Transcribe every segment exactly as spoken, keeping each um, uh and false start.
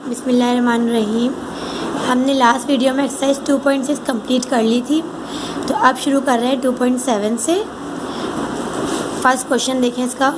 बिस्मिल्लाहिर्रहमानिर्रहीम। हमने last video में exercise two point six complete कर ली थी, तो अब शुरू कर रहे हैं टू पॉइंट सेवन से। फर्स्ट क्वेश्चन देखें इसका।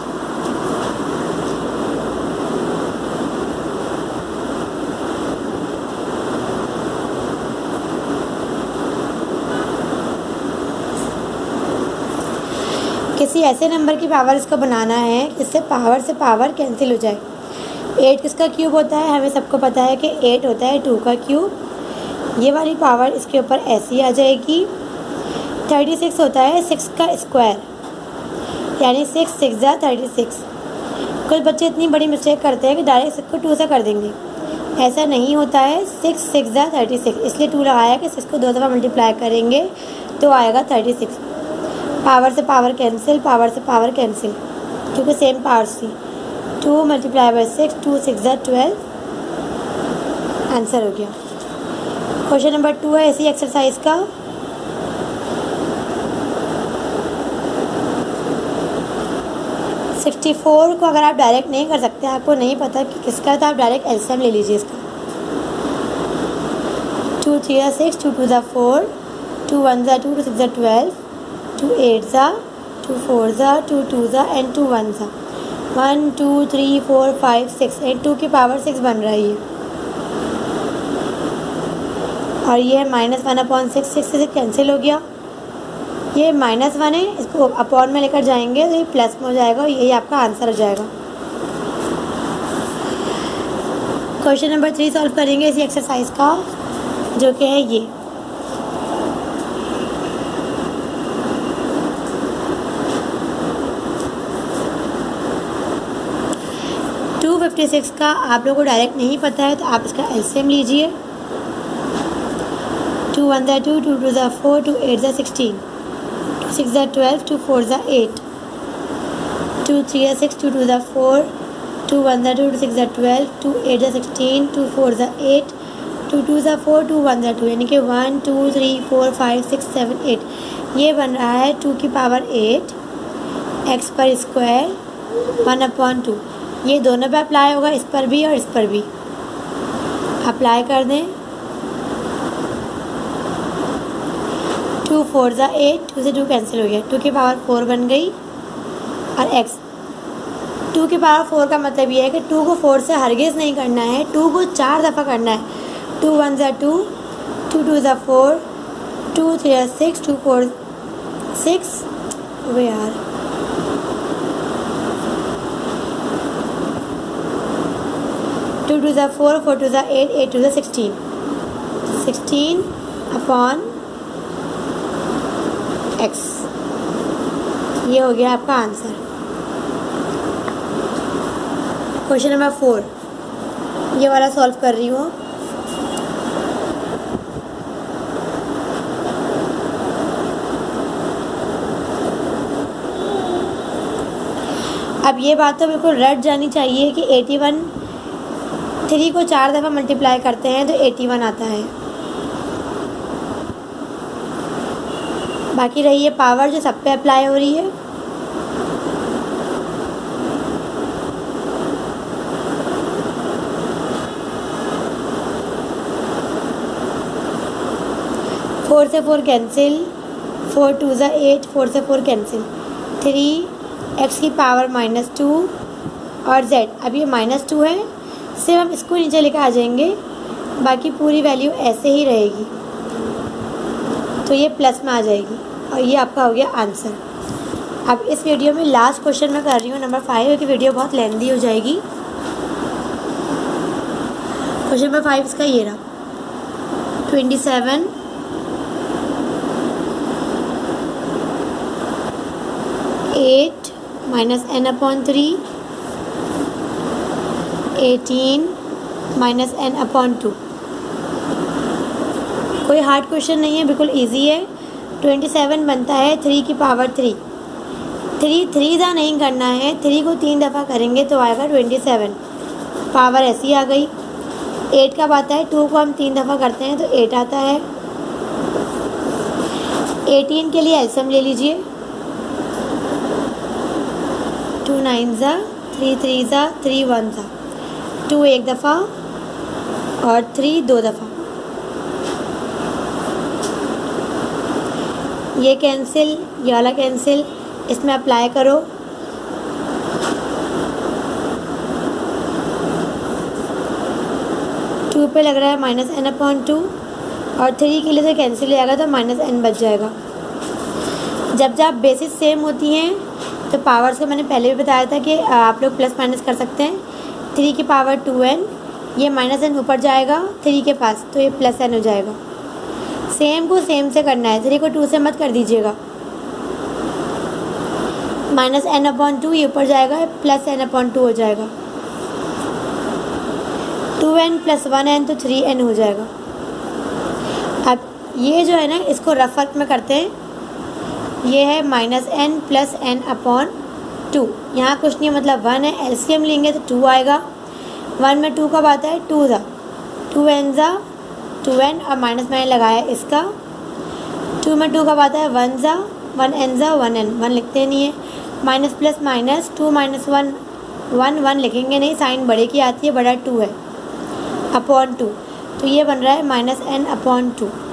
किसी ऐसे नंबर की पावर इसको बनाना है जिससे पावर से पावर कैंसिल हो जाए। एट किसका क्यूब होता है? हमें सबको पता है कि एट होता है टू का क्यूब। ये वाली पावर इसके ऊपर ऐसी आ जाएगी। थर्टी सिक्स होता है सिक्स का स्क्वायर, यानी सिक्स सिक्स ज़ा थर्टी सिक्स। कुछ बच्चे इतनी बड़ी मिस्टेक करते हैं कि डायरेक्ट सिक्स को टू से कर देंगे। ऐसा नहीं होता है। सिक्स सिक्स ज़ा थर्टी सिक्स, इसलिए टू लगाया कि सिक्स को दो दफ़ा मल्टीप्लाई करेंगे तो आएगा थर्टी सिक्स। पावर से पावर कैंसिल, पावर से पावर कैंसिल, क्योंकि सेम पावर थी। Two multiply by six, two six ज़ा ट्वेल्व, आंसर हो गया। क्वेश्चन नंबर टू है इसी एक्सरसाइज का। सिक्सटी फोर को अगर आप डायरेक्ट नहीं कर सकते, आपको नहीं पता कि किसका, तो आप डायरेक्ट एलसीएम ले लीजिए इसका। टू थ्री ज़ा सिक्स, टू टू ज़ा फोर, टू वन ज़ा टू, टू सिक्स ज़ा ट्वेल्व, टू एट ज़ा, टू फोर ज़ा, टू टू ज़ा एंड टू वन ज़ा। One two three four five six, eight two की पावर सिक्स बन रही है, और ये है minus one upon six. Six से कैंसिल हो गया। ये माइनस वन है, इसको अपॉन में लेकर जाएंगे तो ये प्लस में हो जाएगा, और यही आपका आंसर हो जाएगा। क्वेश्चन नंबर थ्री सॉल्व करेंगे इसी एक्सरसाइज का, जो कि है ये। टू फिफ्टी सिक्स का आप लोगों को डायरेक्ट नहीं पता है, तो आप इसका एलसीएम लीजिए। टू वन ज़ा टू, टू टू ज़ा फोर, टू एट ज़ा सिक्सटीन, टू सिक्स ज़ा ट्वेल्व, टू फोर ज़ा एट, टू थ्री ज़ा सिक्स, टू टू ज़ा फोर, टू वन ज़ा टू, टू सिक्स ज़ा ट्वेल्व, टू एट ज़ा सिक्सटीन, टू फोर ज़ा एट, टू टू ज़ा फोर, टू वन ज़ा टू, यानी कि one two three four five six seven eight. ये बन रहा है टू की पावर एट एक्स पर स्क्वायर वन अपॉन टू। ये दोनों पे अप्लाई होगा, इस पर भी और इस पर भी। अप्लाई कर दें। टू फोर ज़ा एट, टू से टू कैंसिल हो गया, टू की पावर फोर बन गई, और एक्स। टू की पावर फोर का मतलब ये है कि टू को फोर से हरगिज़ नहीं करना है, टू को चार दफ़ा करना है। टू वन ज़ा टू, टू टू ज़ा फोर, टू थ्री ज़ा सिक्स, टू फोर सिक्स, वो यार टू टू ज़ा फोर, फोर टू ज़ा एट, एट टू ज़ा सिक्सटीन, सिक्सटीन अपॉन एक्स। ये हो गया आपका आंसर। क्वेश्चन नंबर फोर, ये वाला सॉल्व कर रही हूँ। अब ये बात तो बिल्कुल रट जानी चाहिए कि एटी वन थ्री को चार दफ़ा मल्टीप्लाई करते हैं तो एटी वन आता है। बाकी रही ये पावर जो सब पे अप्लाई हो रही है। फोर से फोर कैंसिल, फोर टू ज़ा एट, फोर से फोर कैंसिल, थ्री एक्स की पावर माइनस टू, और जेड। अब ये माइनस टू है, सिर्फ हम इसको नीचे लेकर आ जाएंगे, बाकी पूरी वैल्यू ऐसे ही रहेगी, तो ये प्लस में आ जाएगी, और ये आपका हो गया आंसर। अब इस वीडियो में लास्ट क्वेश्चन मैं कर रही हूँ नंबर फाइव, की वीडियो बहुत लेंदी हो जाएगी। क्वेश्चन नंबर फाइव इसका ये रहा। Twenty seven eight minus n upon three, eighteen minus n upon two. कोई हार्ड क्वेश्चन नहीं है, बिल्कुल इजी है। ट्वेंटी सेवन बनता है थ्री की पावर थ्री। थ्री थ्री ज़ा नहीं करना है, थ्री को तीन दफ़ा करेंगे तो आएगा ट्वेंटी सेवन। पावर ऐसी आ गई। एट का आता है, टू को हम तीन दफ़ा करते हैं तो एट आता है। एटीन के लिए एलसीएम ले लीजिए। टू नाइन ज़ा, थ्री थ्री ज़ा, थ्री वन ज़ा, टू एक दफ़ा, और थ्री दो दफ़ा, ये कैंसिल, ये वाला कैंसिल, इसमें अप्लाई करो। टू पे लग रहा है माइनस एन अपॉन टू, और थ्री के लिए तो कैंसिल हो जाएगा तो माइनस एन बच जाएगा। जब जब बेसिस सेम होती हैं तो पावर्स को मैंने पहले भी बताया था कि आप लोग प्लस माइनस कर सकते हैं। थ्री की पावर टू एन, ये माइनस एन ऊपर जाएगा थ्री के पास तो ये प्लस एन हो जाएगा। सेम को सेम से करना है, थ्री को टू से मत कर दीजिएगा। माइनस एन अपॉन टू ये ऊपर जाएगा, प्लस एन अपॉन टू हो जाएगा। Two n plus one n तो थ्री एन हो जाएगा। अब ये जो है ना, इसको रफ वर्क में करते हैं। ये है minus n plus n upon two, यहाँ कुछ नहीं मतलब वन है, एलसीएम लेंगे तो टू आएगा। वन में टू कब आता है, टू ज़ा टू एन ज़ा टू एन, और माइनस मैंने लगाया इसका। टू में टू कब आता है, वन ज़ा वन एन ज़ा वन एन, वन लिखते नहीं है। Minus plus minus, two minus one one, one लिखेंगे नहीं, साइन बड़े की आती है, बड़ा टू है अपॉन टू, तो ये बन रहा है माइनस एन अपॉन टू।